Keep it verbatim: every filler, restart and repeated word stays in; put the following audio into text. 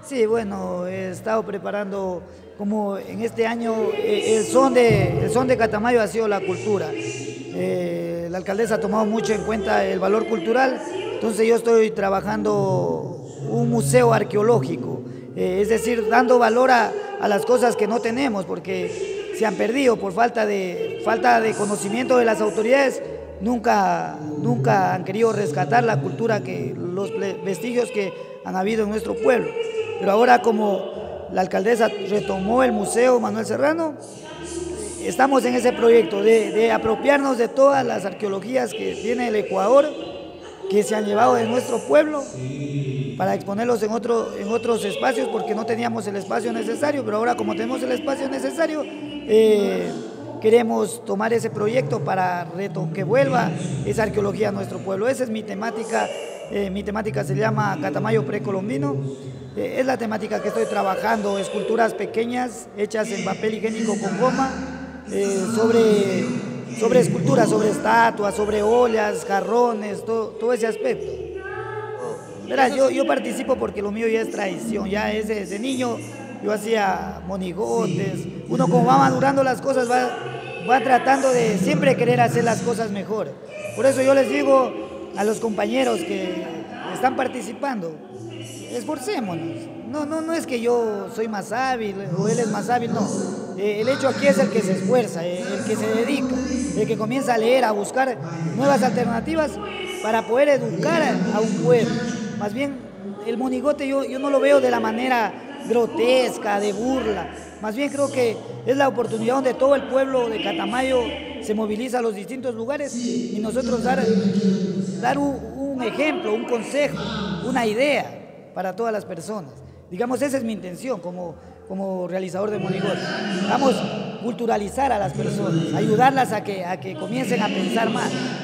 Sí, bueno, he estado preparando, como en este año, eh, el son de, el son de Catamayo ha sido la cultura. Eh, la alcaldesa ha tomado mucho en cuenta el valor cultural, entonces yo estoy trabajando un museo arqueológico, eh, es decir, dando valor a, a las cosas que no tenemos, porque se han perdido por falta de, falta de conocimiento de las autoridades. Nunca, nunca han querido rescatar la cultura, que los vestigios que han habido en nuestro pueblo. Pero ahora, como la alcaldesa retomó el Museo Manuel Serrano, estamos en ese proyecto de, de apropiarnos de todas las arqueologías que tiene el Ecuador, que se han llevado de nuestro pueblo, para exponerlos en, otro, en otros espacios, porque no teníamos el espacio necesario, pero ahora, como tenemos el espacio necesario, eh, queremos tomar ese proyecto para reto, que vuelva esa arqueología a nuestro pueblo. Esa es mi temática. Eh, mi temática se llama Catamayo precolombino. Eh, es la temática que estoy trabajando, esculturas pequeñas hechas en papel higiénico con goma, eh, sobre, sobre esculturas, sobre estatuas, sobre ollas, jarrones, todo, todo ese aspecto. Verás, yo, yo participo porque lo mío ya es tradición, ya es desde niño. Yo hacía monigotes. Uno, como va madurando las cosas, va, va tratando de siempre querer hacer las cosas mejor. Por eso yo les digo a los compañeros que están participando, esforcémonos. No, no, no es que yo soy más hábil o él es más hábil, no. Eh, el hecho aquí es el que se esfuerza, eh, el que se dedica, el que comienza a leer, a buscar nuevas alternativas para poder educar a, a un pueblo. Más bien, el monigote yo, yo no lo veo de la manera grotesca, de burla. Más bien creo que es la oportunidad donde todo el pueblo de Catamayo se moviliza a los distintos lugares y nosotros dar, dar un, un ejemplo, un consejo, una idea para todas las personas. Digamos, esa es mi intención como, como realizador de monigote. Vamos a culturalizar a las personas, ayudarlas a que, a que comiencen a pensar más.